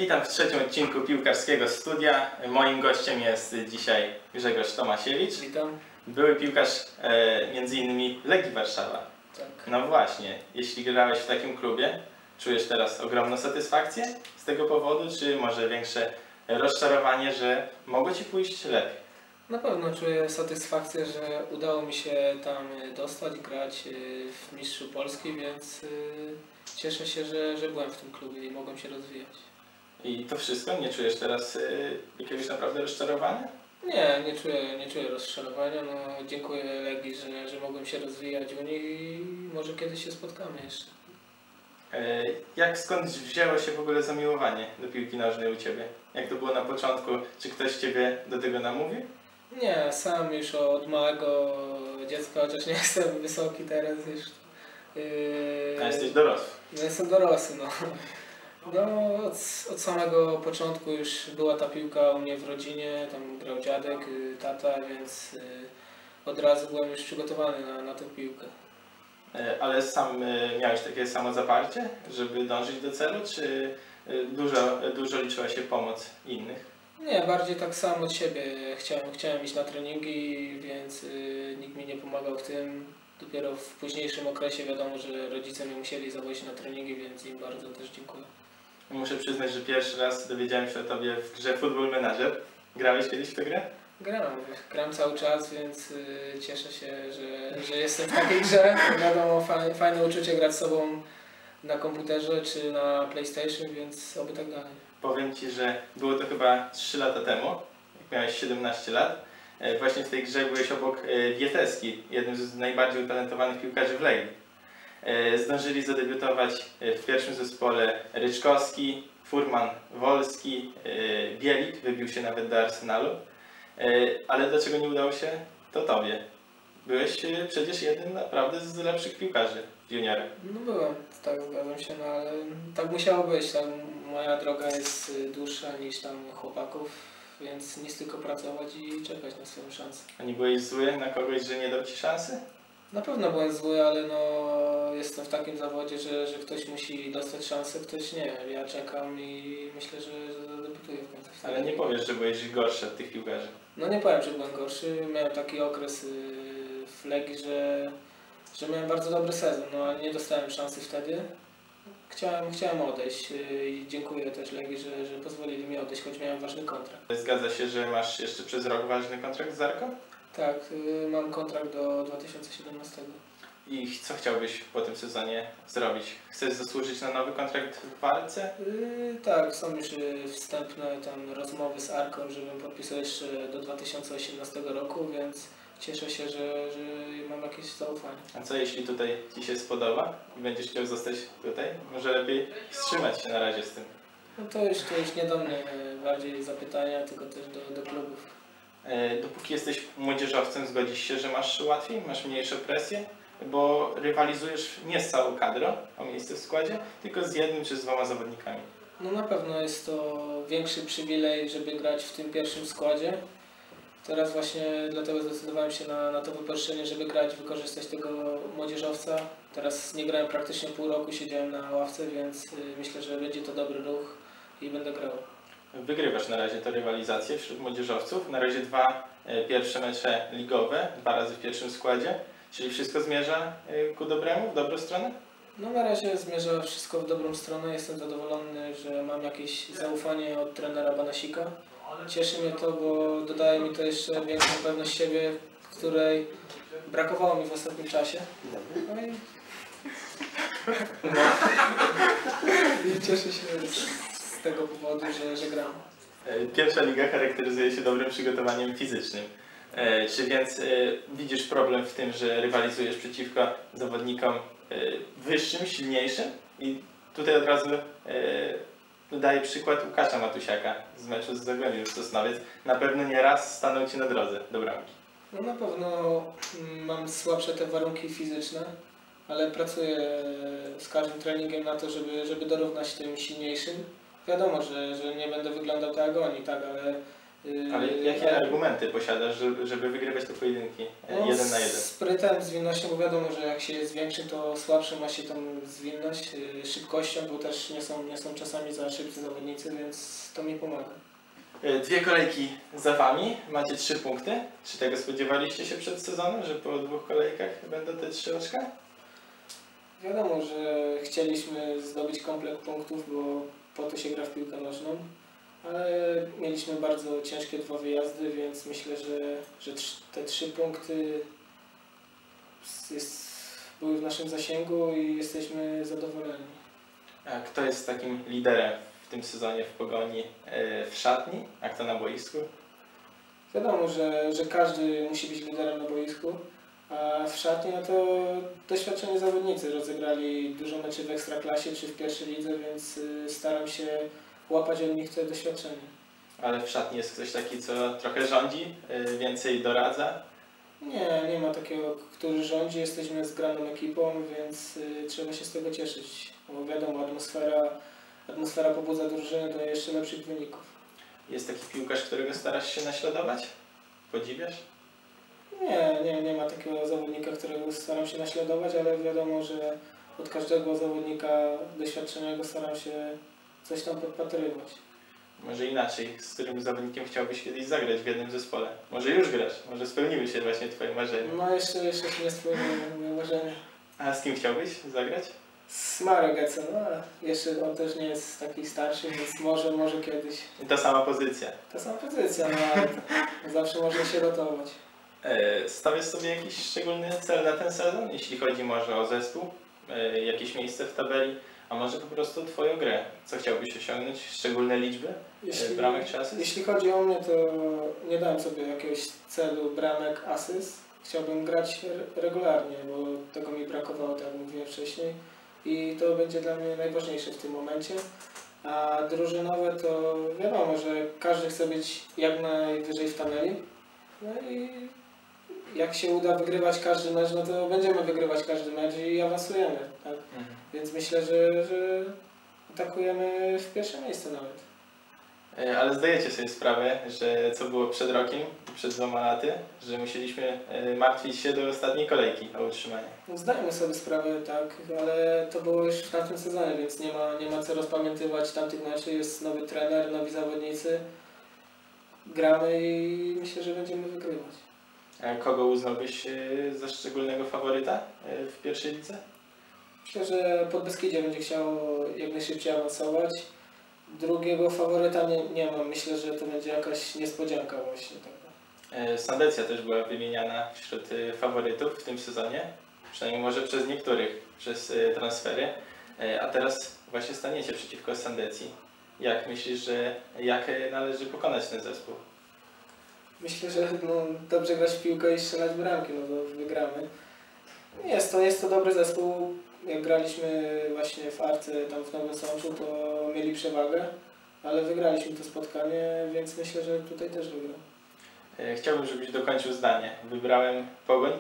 Witam w trzecim odcinku Piłkarskiego Studia. Moim gościem jest dzisiaj Grzegorz Tomasiewicz. Witam. Były piłkarz m.in. Legii Warszawa. Tak. No właśnie, jeśli grałeś w takim klubie, czujesz teraz ogromną satysfakcję z tego powodu, czy może większe rozczarowanie, że mogło Ci pójść lepiej? Na pewno czuję satysfakcję, że udało mi się tam dostać, grać w Mistrzu Polski, więc cieszę się, że byłem w tym klubie i mogłem się rozwijać. I to wszystko? Nie czujesz teraz jakiegoś naprawdę rozczarowania? Nie czuję rozczarowania. No, dziękuję Legii, że mogłem się rozwijać u nich i może kiedyś się spotkamy jeszcze. Skąd wzięło się w ogóle zamiłowanie do piłki nożnej u Ciebie? Jak to było na początku? Czy ktoś Ciebie do tego namówił? Nie, sam już od małego dziecka, chociaż nie jestem wysoki teraz już. A jesteś dorosły. No, jestem dorosły, no. No, od samego początku już była ta piłka u mnie w rodzinie, tam grał dziadek, tata, więc od razu byłem już przygotowany na tę piłkę. Ale sam miałeś takie samo zaparcie, żeby dążyć do celu, czy dużo liczyła się pomoc innych? Nie, bardziej tak sam od siebie. Chciałem iść na treningi, więc nikt mi nie pomagał w tym. Dopiero w późniejszym okresie wiadomo, że rodzice mnie musieli zawozić na treningi, więc im bardzo też dziękuję. Muszę przyznać, że pierwszy raz dowiedziałem się o Tobie w grze Football Manager. Grałeś kiedyś w tę grę? Gram cały czas, więc cieszę się, że jestem w takiej grze. Wiadomo, fajne uczucie grać z sobą na komputerze czy na PlayStation, więc oby tak dalej. Powiem Ci, że było to chyba 3 lata temu, jak miałeś 17 lat. Właśnie w tej grze byłeś obok Wieteski, jednym z najbardziej utalentowanych piłkarzy w Legii. Zdążyli zadebiutować w pierwszym zespole Ryczkowski, Furman, Wolski, Bielik, wybił się nawet do Arsenalu. Ale dlaczego nie udało się to Tobie? Byłeś przecież jednym naprawdę z lepszych piłkarzy w juniorach. No byłem, tak, zgadzam się, no ale tak musiało być. Tam moja droga jest dłuższa niż tam chłopaków, więc nic tylko pracować i czekać na swoją szansę. A nie byłeś zły na kogoś, że nie dał Ci szansy? Na pewno byłem zły, ale no jestem w takim zawodzie, że ktoś musi dostać szansę, ktoś nie. Ja czekam i myślę, że zadebiutuję w końcu. Ale nie powiesz, że byłeś gorszy od tych piłkarzy. No nie powiem, że byłem gorszy. Miałem taki okres w Legii, że miałem bardzo dobry sezon, no ale nie dostałem szansy wtedy. Chciałem odejść i dziękuję też Legii, że pozwolili mi odejść, choć miałem ważny kontrakt. Zgadza się, że masz jeszcze przez rok ważny kontrakt z Arką? Tak, mam kontrakt do 2017. I co chciałbyś po tym sezonie zrobić? Chcesz zasłużyć na nowy kontrakt w Arce? Tak, są już wstępne tam rozmowy z Arką, żebym podpisał jeszcze do 2018 roku, więc cieszę się, że mam jakieś zaufanie. A co jeśli tutaj Ci się spodoba i będziesz chciał zostać tutaj? Może lepiej wstrzymać się na razie z tym. No to już nie do mnie bardziej zapytania, tylko też do klubów. Dopóki jesteś młodzieżowcem, zgodzisz się, że masz łatwiej, masz mniejszą presję? Bo rywalizujesz nie z całą kadrą o miejsce w składzie, tylko z jednym czy z 2 zawodnikami. No na pewno jest to większy przywilej, żeby grać w tym pierwszym składzie. Teraz właśnie dlatego zdecydowałem się na to wypożyczenie, żeby grać, wykorzystać tego młodzieżowca. Teraz nie grałem praktycznie pół roku, siedziałem na ławce, więc myślę, że będzie to dobry ruch i będę grał. Wygrywasz na razie tę rywalizację wśród młodzieżowców. Na razie 2 pierwsze mecze ligowe, 2 razy w pierwszym składzie. Czyli wszystko zmierza ku dobremu, w dobrą stronę? No na razie zmierza wszystko w dobrą stronę. Jestem zadowolony, że mam jakieś zaufanie od trenera Banasika. Cieszy mnie to, bo dodaje mi to jeszcze większą pewność siebie, której brakowało mi w ostatnim czasie. No i cieszę się z tego powodu, że gram. Pierwsza liga charakteryzuje się dobrym przygotowaniem fizycznym. Czy więc widzisz problem w tym, że rywalizujesz przeciwko zawodnikom wyższym, silniejszym? I tutaj od razu daję przykład Łukasza Matusiaka z meczu z Zagłębiem Sosnowiec. Na pewno nie raz stanął Ci na drodze do bramki. No na pewno mam słabsze te warunki fizyczne, ale pracuję z każdym treningiem na to, żeby dorównać tym silniejszym. Wiadomo, że nie będę wyglądał tak jak oni, tak, ale Ale jakie argumenty posiadasz, żeby wygrywać te pojedynki 1 na 1? Sprytem, zwinnością, bo wiadomo, że jak się jest większym, to słabszy ma się tą zwinność, szybkością, bo też nie są czasami za szybcy zawodnicy, więc to mi pomaga. 2 kolejki za Wami, macie 3 punkty. Czy tego spodziewaliście się przed sezonem, że po 2 kolejkach będą te 3 oczka? Wiadomo, że chcieliśmy zdobyć komplet punktów, bo po to się gra w piłkę nożną, ale mieliśmy bardzo ciężkie 2 wyjazdy, więc myślę, że te 3 punkty były w naszym zasięgu i jesteśmy zadowoleni. A kto jest takim liderem w tym sezonie w Pogoni w szatni, a kto na boisku? Wiadomo, że każdy musi być liderem na boisku, a w szatni no to doświadczeni zawodnicy rozegrali dużo meczy w Ekstraklasie czy w pierwszej lidze, więc staram się łapać od nich to doświadczenie. Ale w szatni jest ktoś taki, co trochę rządzi, więcej doradza? Nie ma takiego, który rządzi. Jesteśmy zgraną ekipą, więc trzeba się z tego cieszyć. Bo wiadomo, atmosfera pobudza drużynę do jeszcze lepszych wyników. Jest taki piłkarz, którego starasz się naśladować? Podziwiasz? Nie ma takiego zawodnika, którego staram się naśladować, ale wiadomo, że od każdego zawodnika doświadczonego staram się coś tam podpatrywać. Może inaczej, z którym zawodnikiem chciałbyś kiedyś zagrać w jednym zespole? Może już grasz, może spełniły się właśnie Twoje marzenia. No jeszcze się nie spełniły moje marzenia. A z kim chciałbyś zagrać? Z Marek Getson, no ale jeszcze on też nie jest taki starszy, więc może kiedyś. I ta sama pozycja. Ta sama pozycja, no ale zawsze można się rotować. Stawiasz sobie jakiś szczególny cel na ten sezon, jeśli chodzi może o zespół, jakieś miejsce w tabeli, a może po prostu Twoją grę? Co chciałbyś osiągnąć? Szczególne liczby? Bramek czy asyst? Jeśli chodzi o mnie, to nie dałem sobie jakiegoś celu bramek, asyst. Chciałbym grać regularnie, bo tego mi brakowało, tak jak mówiłem wcześniej. I to będzie dla mnie najważniejsze w tym momencie. A drużynowe to wiadomo, że każdy chce być jak najwyżej w tabeli. No i jak się uda wygrywać każdy mecz, no to będziemy wygrywać każdy mecz i awansujemy. Tak? Więc myślę, że atakujemy w pierwsze miejsce nawet. Ale zdajecie sobie sprawę, że co było przed rokiem, przed 2 laty, że musieliśmy martwić się do ostatniej kolejki o utrzymanie. Zdajemy sobie sprawę, tak, ale to było już w tamtym sezonie, więc nie ma co rozpamiętywać tamtych meczów. Jest nowy trener, nowi zawodnicy. Gramy i myślę, że będziemy wygrywać. A kogo uznałbyś za szczególnego faworyta w pierwszej lidze? Myślę, że Podbeskidzie będzie chciało jak najszybciej awansować. Drugiego faworyta nie mam. Myślę, że to będzie jakaś niespodzianka właśnie. Sandecja też była wymieniana wśród faworytów w tym sezonie, przynajmniej może przez niektórych, przez transfery, a teraz właśnie staniecie przeciwko Sandecji. Jak myślisz, jak należy pokonać ten zespół? Myślę, że dobrze grać w piłkę i strzelać bramki, no to wygramy. Jest to dobry zespół. Jak graliśmy właśnie w Arce, tam w Nowym Sączu, to mieli przewagę, ale wygraliśmy to spotkanie, więc myślę, że tutaj też wygram. Chciałbym, żebyś dokończył zdanie. Wybrałem Pogoń,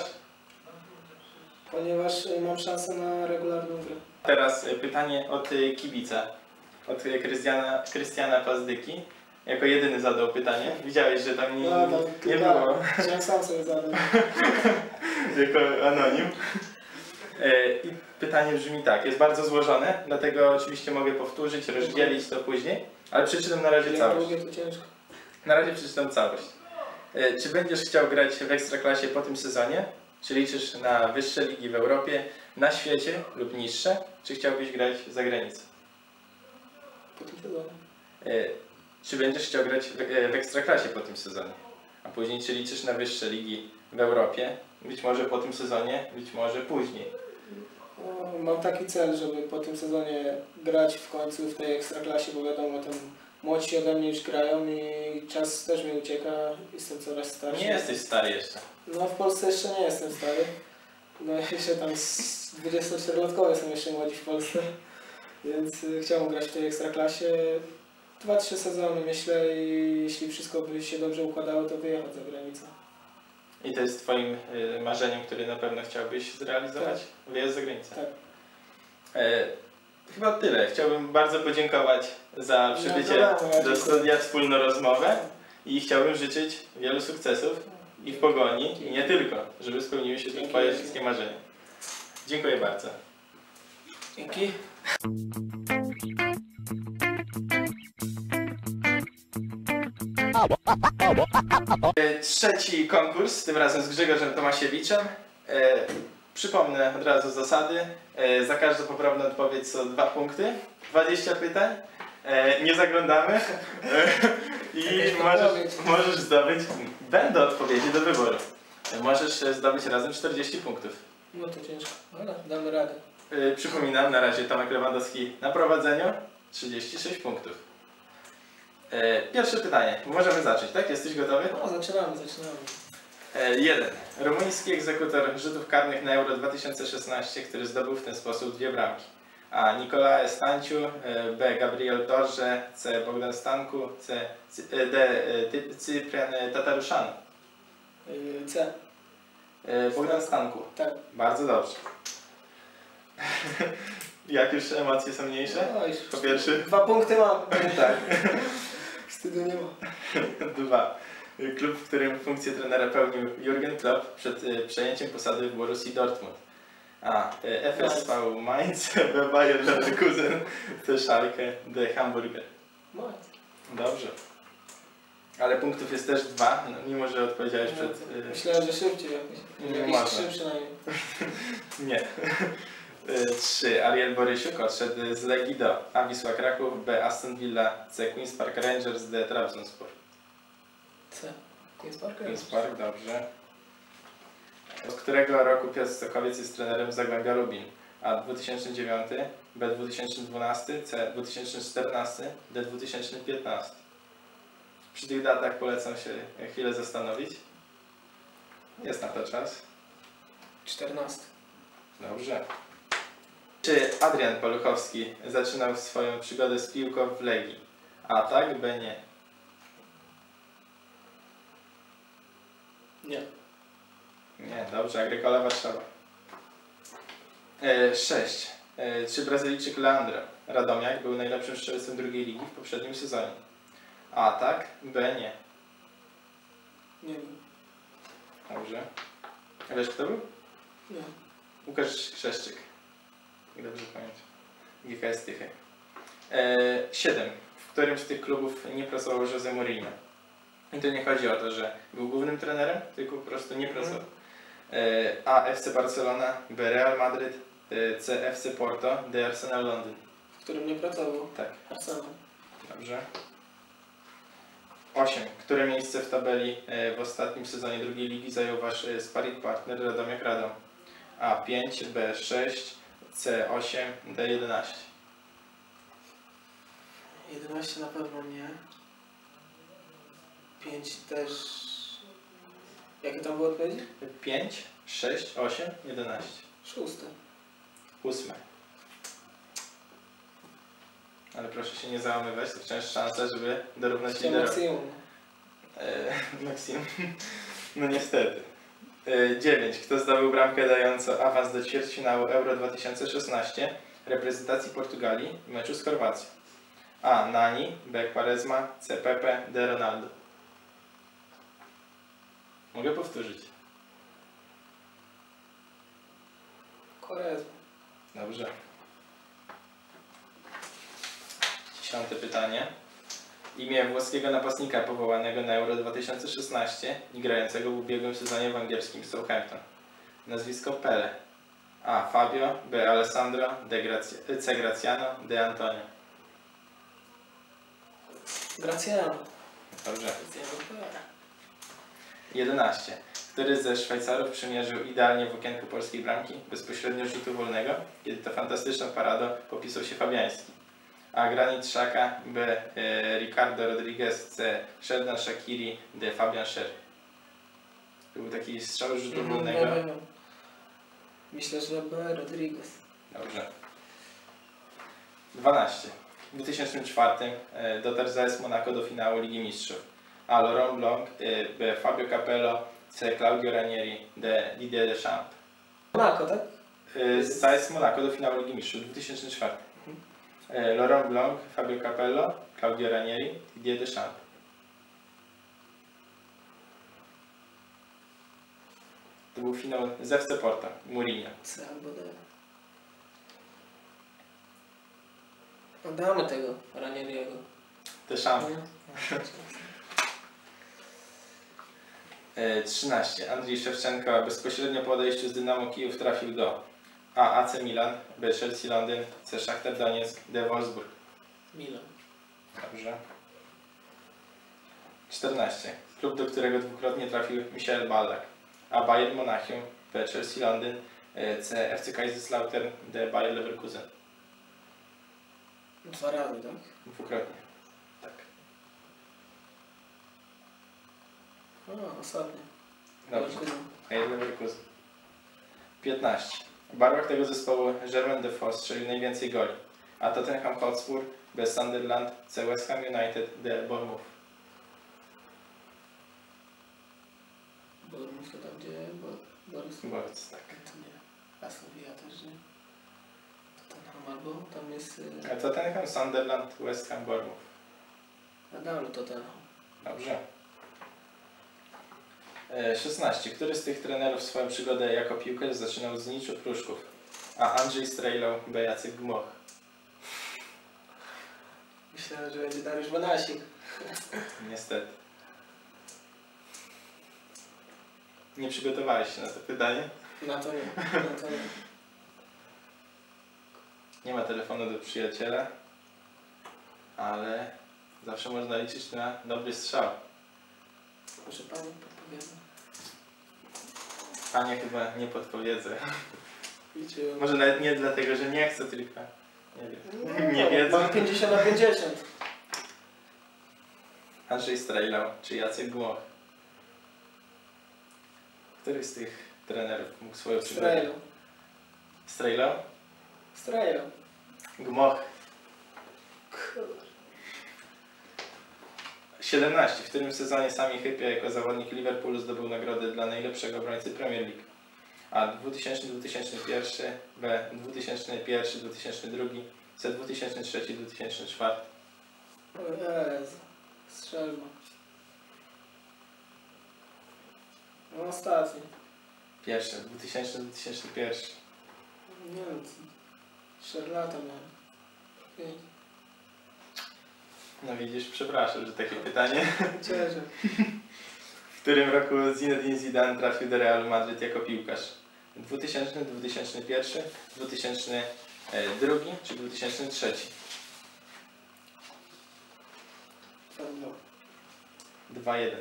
Ponieważ mam szansę na regularną grę. Teraz pytanie od kibica, od Krystiana Pazdyki. Jako jedyny zadał pytanie. Widziałeś, że tam nie było. Chciałem sam sobie zadać. Jako anonim. I pytanie brzmi tak, jest bardzo złożone, dlatego oczywiście mogę powtórzyć, rozdzielić to później, ale przeczytam na razie całość. To ciężko. Na razie przeczytam całość. Czy będziesz chciał grać w Ekstraklasie po tym sezonie? Czy liczysz na wyższe ligi w Europie, na świecie lub niższe? Czy chciałbyś grać za granicą? Po tym sezonie. Czy będziesz chciał grać w Ekstraklasie po tym sezonie? A później czy liczysz na wyższe ligi w Europie? Być może po tym sezonie, być może później. Mam taki cel, żeby po tym sezonie grać w końcu w tej Ekstraklasie, bo wiadomo, tam młodsi ode mnie już grają i czas też mi ucieka, jestem coraz starszy. Nie jesteś stary jeszcze. No w Polsce jeszcze nie jestem stary. No jeszcze tam 24-latkowie są jeszcze młodzi w Polsce, więc chciałbym grać w tej Ekstraklasie 2-3 sezony myślę i jeśli wszystko by się dobrze układało, to wyjechać za granicę. I to jest Twoim marzeniem, które na pewno chciałbyś zrealizować? Tak. Wyjazd za granicę? Tak. Chyba tyle. Chciałbym bardzo podziękować za przybycie do studia, wspólną rozmowę. i chciałbym życzyć wielu sukcesów i w pogoni, i nie tylko, żeby spełniły się te Twoje wszystkie marzenia. Dziękuję bardzo. Dzięki. Trzeci konkurs, tym razem z Grzegorzem Tomasiewiczem. Przypomnę od razu zasady. Za każdą poprawną odpowiedź są 2 punkty, 20 pytań. Nie zaglądamy i możesz zdobyć, będą odpowiedzi do wyboru. Możesz zdobyć razem 40 punktów. No to ciężko, ale damy radę. Przypominam, na razie Tomek Lewandowski na prowadzeniu, 36 punktów. Pierwsze pytanie, możemy zacząć, tak? Jesteś gotowy? No, zaczynamy. 1. Rumuński egzekutor rzutów karnych na Euro 2016, który zdobył w ten sposób 2 bramki. A. Nicolae Stanciu, B. Gabriel Torze, C. Bogdan Stanku, D. Cyprian Tataruszanu. C. Bogdan Stanku. Tak. Bardzo dobrze. Jak już emocje są mniejsze? No, już Po pierwszy? 2 punkty mam. Tak. Wstydu nie ma. 2. Klub, w którym funkcję trenera pełnił Jurgen Klopp przed przejęciem posady w Borussii Dortmund. A. FSV Mainz, B. Bayer Leverkusen, C. Schalke, D. Hamburger. Dobrze. Ale punktów jest też 2, no, mimo że odpowiedziałeś przed... Myślałem, że szybciej jakiś 3 przynajmniej. Nie. 3. Ariel Borysiuk odszedł z Legii do A. Wisła Kraków, B. Aston Villa, C. Queen's Park Rangers, D. Trabzonspor. C. Queen's Park? Queen's Park, dobrze. Od którego roku Piotr Stokowiec jest trenerem Zagłębia Lubin? A. 2009, B. 2012, C. 2014, D. 2015. Przy tych datach polecam się chwilę zastanowić. Jest na to czas. 14. Dobrze. Czy Adrian Paluchowski zaczynał swoją przygodę z piłką w Legii? A tak, B nie. Nie. Nie, dobrze. Agrykola Warszawa. 6. Czy Brazylijczyk Leandro Radomiak był najlepszym strzelcem drugiej ligi w poprzednim sezonie? A tak, B nie. Nie wiem. Dobrze. A wiesz kto był? Nie. Łukasz Krzeszczyk. Dobrze pamiętam. GKS Tychy. 7. W którym z tych klubów nie pracował José Mourinho? I to nie chodzi o to, że był głównym trenerem, tylko po prostu nie pracował. A. FC Barcelona, B. Real Madryt, C. FC Porto, D. Arsenal Londyn. W którym nie pracował? Tak. Arsenal. Dobrze. 8. Które miejsce w tabeli w ostatnim sezonie drugiej ligi zajął wasz sparring partner Radomiak Radom? A. 5, B. 6, C. 8, D. 11. 11 na pewno nie. 5 też... Jakie tam były odpowiedzi? 5, 6, 8, 11. 6. 8. Ale proszę się nie załamywać, to wciąż szansa, żeby dorównać liderowi. Maksimum. Maksimum. No niestety. 9. Kto zdobył bramkę dającą awans do ćwierćfinału Euro 2016 reprezentacji Portugalii w meczu z Chorwacją? A. Nani, B. Quaresma, C. Pepe, D. Ronaldo. Mogę powtórzyć. Quaresma. Dobrze. 10. pytanie. Imię włoskiego napastnika powołanego na Euro 2016 i grającego w ubiegłym sezonie w angielskim Southampton. Nazwisko Pele. A. Fabio, B. Alessandro, C. Graziano, D. Antonio. Graziano. Dobrze. Graziano. 11. Który ze Szwajcarów przymierzył idealnie w okienku polskiej bramki bezpośrednio z rzutu wolnego, kiedy to fantastyczną paradą popisał się Fabiański? A. Granit Xhaka, B. Ricardo Rodriguez, C. Sheldon Shaqiri, D. Fabian Scher. To był taki strzał z rzutu wolnego. Myślę, że B. Rodriguez. Dobrze. 12. W 2004 dotarł z AS Monaco do finału Ligi Mistrzów. A. Laurent Blanc, B. Fabio Capello, C. Claudio Ranieri, D. Didier Deschamps. Monaco, tak? Z AS Monaco do finału Ligi Mistrzów 2004. Laurent Blanc, Fabio Capello, Claudio Ranieri, Didier Deschamps. To był finał z FC Porto, Mourinho. C albo D. No damy tego Ranieriego. To szans. 13. Andrzej Szewczenko bezpośrednio po odejściu z Dynamo Kijów trafił do A. AC Milan, B. Chelsea Londyn, C. Szachtar Donieck, D. Wolfsburg. Milan. Dobrze. 14. Klub, do którego dwukrotnie trafił Michael Ballack. A. Bayern Monachium, B. Chelsea Londyn, C. FC Kaiserslautern, D. Bayer Leverkusen. 2 razy, tak? Dwukrotnie. Tak. O, ostatnie. Dobrze. Bayer Leverkusen. 15. W barwach tego zespołu Jermaine Defoe strzelił najwięcej goli. A. Tottenham Hotspur, B. Sunderland, C. West Ham United, D. Bournemouth. Bournemouth to tam gdzie Borus. Borus, tak. To nie. Aston Villa też nie. Tottenham albo tam jest... A Tottenham, Sunderland, West Ham, Bournemouth. Damy Tottenham. Dobrze. 16. Który z tych trenerów swoją przygodę jako piłkarz zaczynał z niczu Pruszków? A. Andrzej Strejlow, B. Jacek Gmoch. Myślałem, że będzie Dariusz Banasik. Niestety. Nie przygotowałeś się na to pytanie? Na to nie. Na to nie. Nie ma telefonu do przyjaciela, ale zawsze można liczyć na dobry strzał. Proszę Pani, podpowiedzę. Panie chyba nie podpowiedzę. Liczyłem. Może nawet nie dlatego, że nie chcę, tylko nie wiem. Nie wiedzą. Mam 50 na 50. Andrzej Strejlow czy Jacek Gmoch? Który z tych trenerów mógł swoją przygodę? Strejlo. Strejlow? Strejlo. Gmoch. 17. W którym sezonie Sami Hyypiä jako zawodnik Liverpoolu zdobył nagrodę dla najlepszego obrońcy Premier League? A. 2000-2001, B. 2001-2002, C. 2003-2004. O Jezu. Strzelba. No ostatni. Pierwsze, 2000-2001. Nie wiem. 4 lata miałem. 5. No widzisz, przepraszam, że takie pytanie. Cieszę. W którym roku Zinedine Zidane trafił do Realu Madryt jako piłkarz? 2000, 2001, 2002 czy 2003? Pewno. 2-1.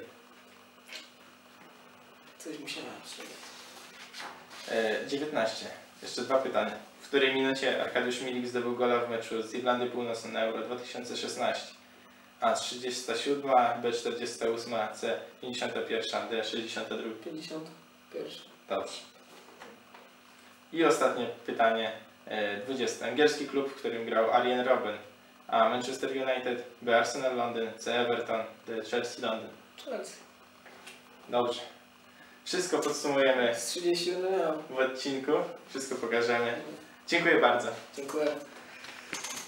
Coś musiałem strzelić. 19. Jeszcze 2 pytania. W której minucie Arkadiusz Milik zdobył gola w meczu z Irlandii Północnej na Euro 2016? A. 37, B. 48, C. 51, D. 62. 51. Dobrze. I ostatnie pytanie. 20. Angielski klub, w którym grał Arjen Robben. A. Manchester United, B. Arsenal Londyn, C. Everton, D. Chelsea Londyn. Chelsea. Dobrze. Wszystko podsumujemy Z 31 miałem. w odcinku. Wszystko pokażemy. Dziękuję bardzo. Dziękuję.